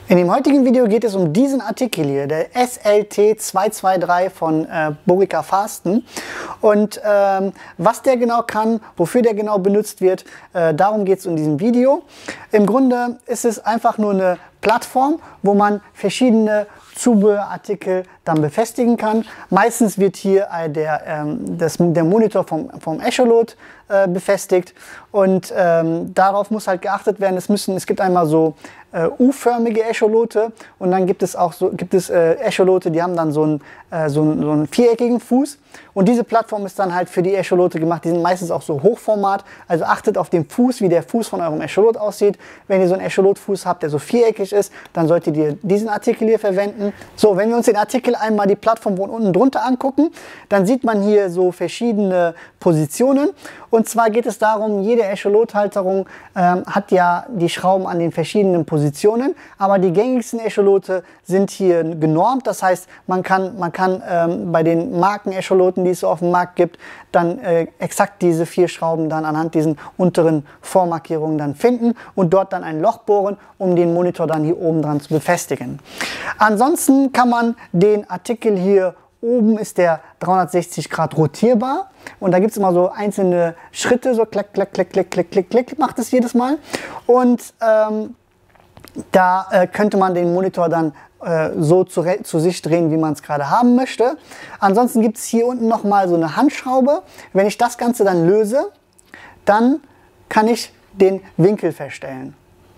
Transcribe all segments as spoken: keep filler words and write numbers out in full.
In dem heutigen Video geht es um diesen Artikel hier, der S L T zwei zwei drei von äh, Borica Fasten. Und ähm, was der genau kann, wofür der genau benutzt wird, äh, darum geht es in diesem Video. Im Grunde ist es einfach nur eine Plattform, wo man verschiedene Zubehörartikel dann befestigen kann. Meistens wird hier äh, der, ähm, das, der Monitor vom, vom Echolot äh, befestigt und ähm, darauf muss halt geachtet werden. Es, müssen, es gibt einmal so äh, U-förmige Echolote und dann gibt es auch so, gibt es äh, Echolote, die haben dann so einen, äh, so, einen, so einen viereckigen Fuß. Und diese Plattform ist dann halt für die Echolote gemacht. Die sind meistens auch so Hochformat. Also achtet auf den Fuß, wie der Fuß von eurem Echolot aussieht. Wenn ihr so einen Echolotfuß habt, der so viereckig ist, dann solltet ihr diesen Artikel hier verwenden. So, wenn wir uns den Artikel einmal die Plattform von unten drunter angucken, dann sieht man hier so verschiedene Positionen. Und zwar geht es darum, jede Echolothalterung ähm, hat ja die Schrauben an den verschiedenen Positionen. Aber die gängigsten Echolote sind hier genormt. Das heißt, man kann, man kann ähm, bei den Marken-Echoloten, die es so auf dem Markt gibt, dann äh, exakt diese vier Schrauben dann anhand diesen unteren Vormarkierungen dann finden und dort dann ein Loch bohren, um den Monitor dann hier oben dran zu befestigen. Ansonsten kann man den Artikel hier oben ist der dreihundertsechzig Grad rotierbar und da gibt es immer so einzelne Schritte, so klick, klick, klick, klick, klick, klick, klick, macht es jedes Mal. Und ähm, da äh, könnte man den Monitor dann äh, so zu, zu sich drehen, wie man es gerade haben möchte. Ansonsten gibt es hier unten nochmal so eine Handschraube. Wenn ich das Ganze dann löse, dann kann ich den Winkel verstellen.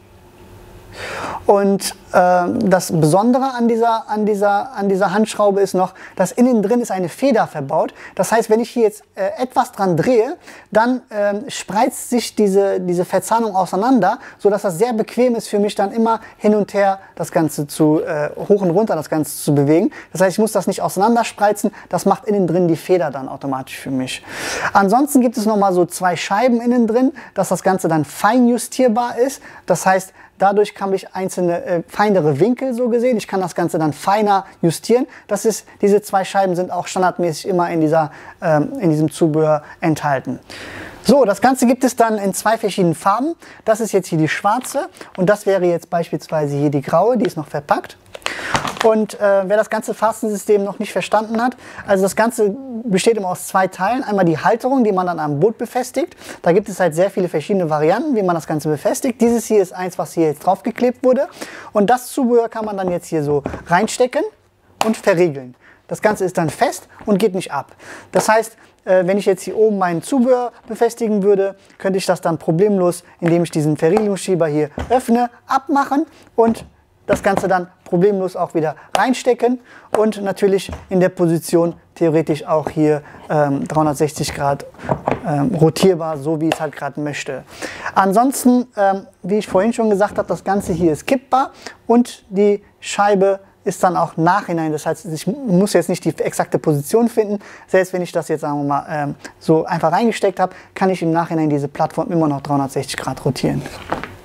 Und äh, das Besondere an dieser, an, dieser, an dieser Handschraube ist noch, dass innen drin ist eine Feder verbaut. Das heißt, wenn ich hier jetzt äh, etwas dran drehe, dann äh, spreizt sich diese, diese Verzahnung auseinander, sodass das sehr bequem ist für mich, dann immer hin und her das Ganze zu, äh, hoch und runter das Ganze zu bewegen. Das heißt, ich muss das nicht auseinanderspreizen, das macht innen drin die Feder dann automatisch für mich. Ansonsten gibt es nochmal so zwei Scheiben innen drin, dass das Ganze dann fein justierbar ist. Das heißt, dadurch kann ich einzelne äh, feinere Winkel so gesehen. Ich kann das Ganze dann feiner justieren. Das ist, diese zwei Scheiben sind auch standardmäßig immer in, dieser, ähm, in diesem Zubehör enthalten. So, das Ganze gibt es dann in zwei verschiedenen Farben. Das ist jetzt hier die schwarze und das wäre jetzt beispielsweise hier die graue, die ist noch verpackt. Und äh, wer das ganze Fastensystem noch nicht verstanden hat, also das Ganze besteht immer aus zwei Teilen. Einmal die Halterung, die man dann am Boot befestigt. Da gibt es halt sehr viele verschiedene Varianten, wie man das Ganze befestigt. Dieses hier ist eins, was hier jetzt draufgeklebt wurde. Und das Zubehör kann man dann jetzt hier so reinstecken und verriegeln. Das Ganze ist dann fest und geht nicht ab. Das heißt, äh, wenn ich jetzt hier oben meinen Zubehör befestigen würde, könnte ich das dann problemlos, indem ich diesen Verriegelungsschieber hier öffne, abmachen und das Ganze dann problemlos auch wieder reinstecken und natürlich in der Position theoretisch auch hier ähm, dreihundertsechzig Grad ähm, rotierbar, so wie ich es halt gerade möchte. Ansonsten, ähm, wie ich vorhin schon gesagt habe, das Ganze hier ist kippbar und die Scheibe ist dann auch nachhinein, das heißt, ich muss jetzt nicht die exakte Position finden. Selbst wenn ich das jetzt, sagen wir mal, ähm, so einfach reingesteckt habe, kann ich im Nachhinein diese Plattform immer noch dreihundertsechzig Grad rotieren.